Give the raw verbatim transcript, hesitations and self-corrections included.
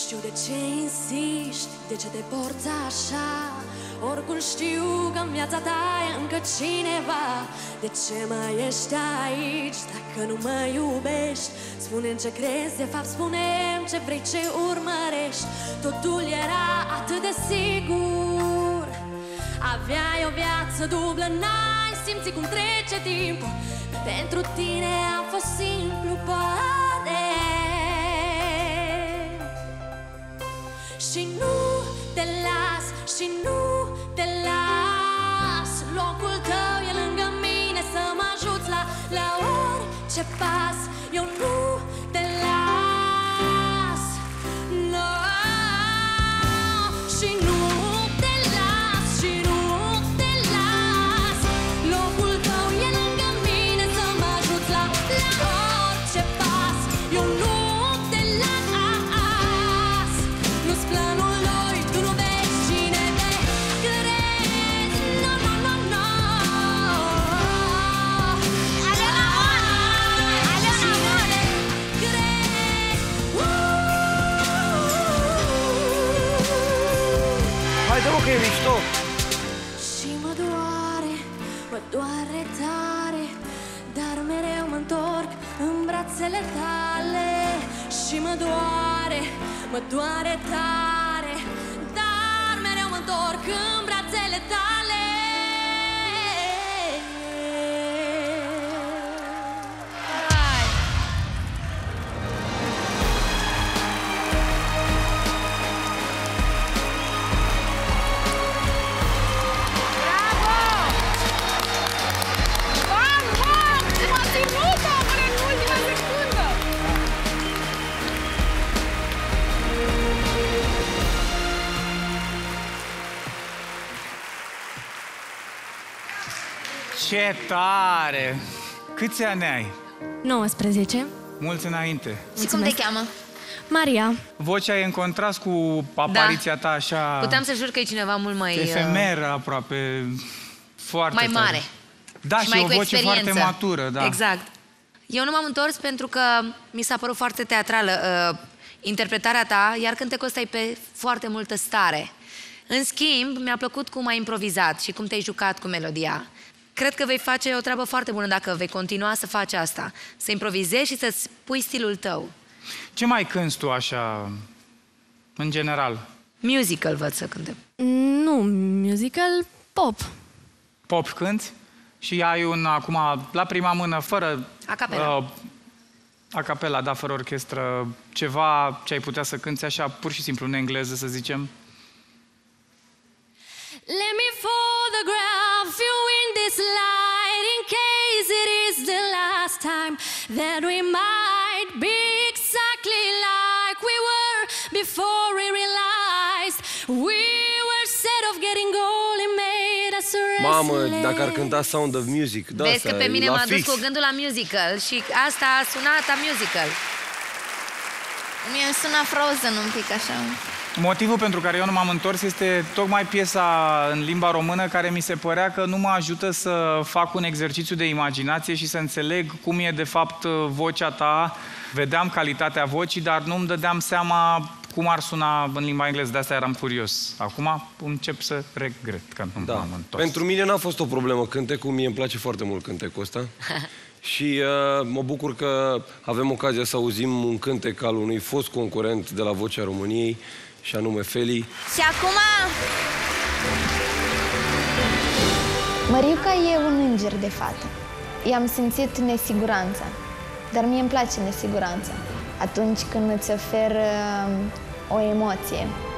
știu de ce insiști, de ce te porți așa. Oricum știu că în viața ta e încă cineva. De ce mai ești aici dacă nu mă iubești? Spune-mi ce crezi, de fapt spune-mi ce vrei, ce urmărești. Totul era atât de sigur. Aveai o viață dublă, n-ai simțit cum trece timpul. Pentru tine a fost simplu, poate. Și nu te las, și nu te las. Locul tău e lângă mine, să mă ajuți la, la orice pas. Eu nu te las, no. Și nu te las, și nu te las. Locul tău e lângă mine, să mă ajuți la, la orice pas. Eu nu te las. Nu-s planul lui, tu nu vezi cine te crezi. No, no, no, no. Alena, Alena, amore. Crezi. Haide, mă, că e mișto! Și mă doare, mă doare tare, dar mereu mă întorc în brațele tale. Și mă doare, mă doare tare, dar mereu mă întorc în brațele tale. Hai. Bravo! Bam, bam! M-a ținut-o până în ultima secundă! Ce tare! Câți ani ai? nouăsprezece. Mulți înainte. Și cum te cheamă? Maria. Vocea e în contrast cu apariția ta așa... Puteam să jur că e cineva mult mai... efemeră aproape, foarte mai tare. mare. Da, și, mai o cu voce experiență. foarte matură, da. Exact. Eu nu m-am întors pentru că mi s-a părut foarte teatrală uh, interpretarea ta, iar cântecul ăsta e pe foarte multă stare. În schimb, mi-a plăcut cum ai improvizat și cum te-ai jucat cu melodia. Cred că vei face o treabă foarte bună dacă vei continua să faci asta. Să improvizezi și să-ți pui stilul tău. Ce mai cânti tu așa, în general? Musical văd să cântăm. Nu, musical, pop. Pop cânti? Și ai un, acum, la prima mână, fără... A capela. Uh, a capela, da, fără orchestră, ceva ce ai putea să cânti așa, pur și simplu în engleză, să zicem? Let me photograph you in this light, in case it is the last time that we might be exactly like we were before we realized we were set of getting old and made us restless. Mamă, dacă ar cânta Sound of Music, da, Vezi că pe mine la m-a dus fix. cu gândul la musical și asta a sunat a musical. Mie îmi sună Frozen un pic așa. Motivul pentru care eu nu m-am întors este tocmai piesa în limba română, care mi se părea că nu mă ajută să fac un exercițiu de imaginație și să înțeleg cum e de fapt vocea ta. Vedeam calitatea vocii, dar nu-mi dădeam seama cum ar suna în limba engleză, de asta eram curios. Acum încep să regret că nu Da. m-am întors. Pentru mine n-a fost o problemă cântecul, mie îmi place foarte mult cântecul ăsta. Și uh, mă bucur că avem ocazia să auzim un cântec al unui fost concurent de la Vocea României, și anume Feli. Și acum... Măriuca e un înger de fată. I-am simțit nesiguranța, dar mie îmi place nesiguranța. Atunci când îți oferă o emoție.